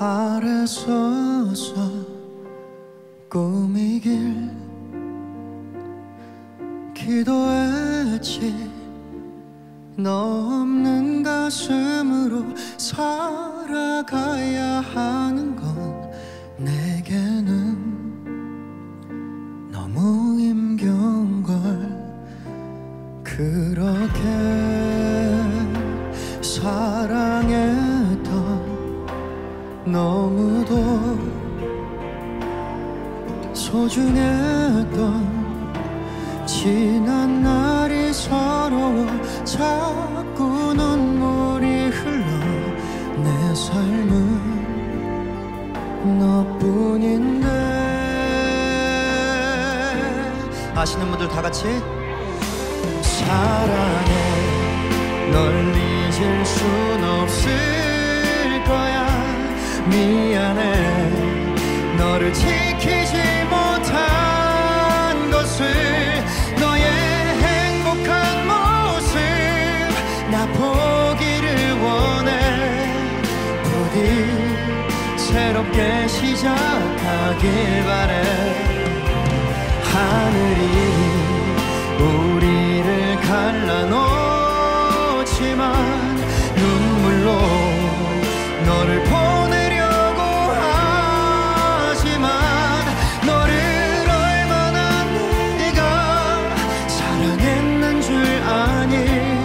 아래 서서 꾸미길 기도했지. 너 없는 가슴으로 살아가야 하는 건 내게는 너무 힘겨운 걸. 그렇게 사랑했던 너무도 소중했던 지난 날이 서러워 자꾸 눈물이 흘러. 내 삶은 너뿐인데. 아시는 분들 다 같이 사랑해 널 잊을 순 없을 거야. 미안해 너를 지키지 못한 것을. 너의 행복한 모습 나 보기를 원해. 부디 새롭게 시작하길 바래. 하늘이 우리를 갈라놓지만 눈물로 너를 보내려고 하지만 너를 얼마나 내가 사랑했는 줄 아니.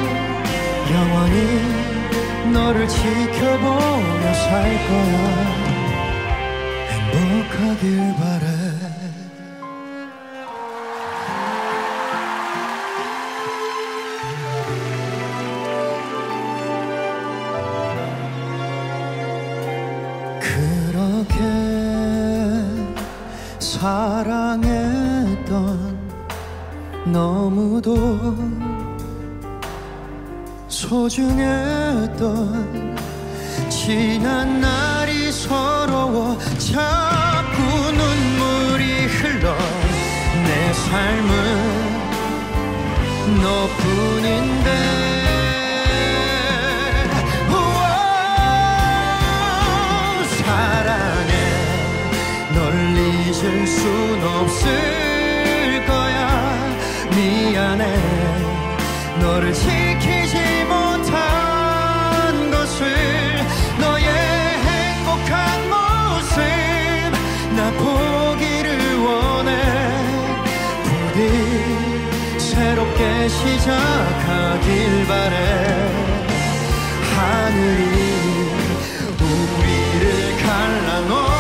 영원히 너를 지켜보며 살 거야. 행복하길 바래. 그렇게 사랑했던 너무도 소중했던 지난 날이 서러워 자꾸 눈물이 흘러. 내 삶은 너뿐인데. 잊을 순 없을 거야. 미안해 너를 지키지 못한 것을. 너의 행복한 모습 나 보기를 원해. 부디 새롭게 시작하길 바래. 하늘이 우리를 갈라놓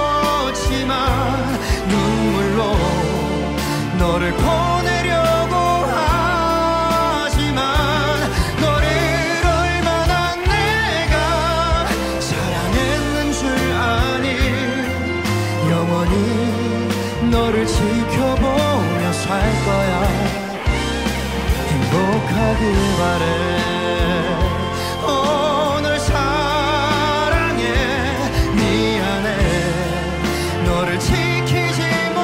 눈물로 너를 보내려고 하지만 너를 얼마나 내가 사랑했는 줄 아니. 영원히 너를 지켜보며 살 거야. 행복하길 바래. 너를 지키지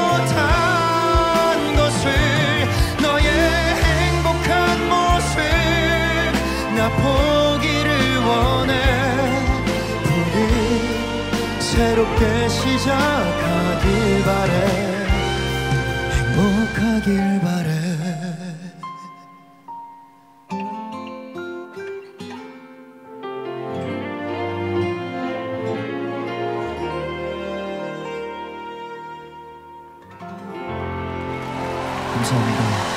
못한 것을. 너의 행복한 모습 나 보기를 원해. 부디 새롭게 시작하길 바래. 행복하길 바래. 감사합니다.